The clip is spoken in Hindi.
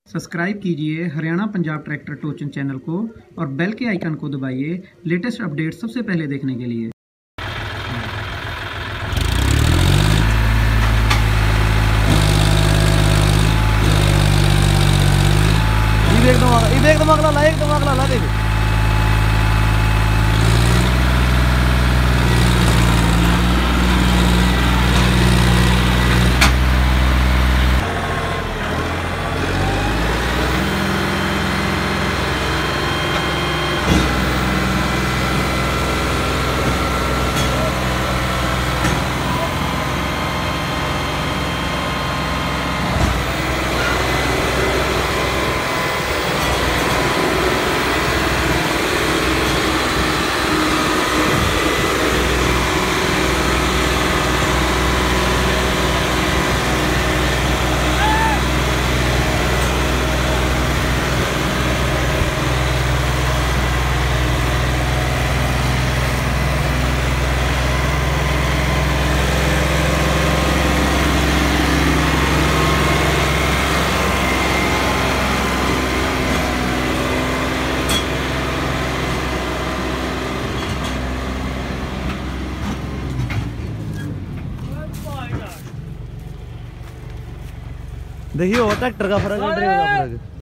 सब्सक्राइब कीजिए हरियाणा पंजाब ट्रैक्टर टोचन चैनल को और बेल के आइकन को दबाइए लेटेस्ट अपडेट सबसे पहले देखने के लिए। एकदम अगला ला देख। देखिए ट्रैक्टर का फर्क है, ड्राइवर का फर्क।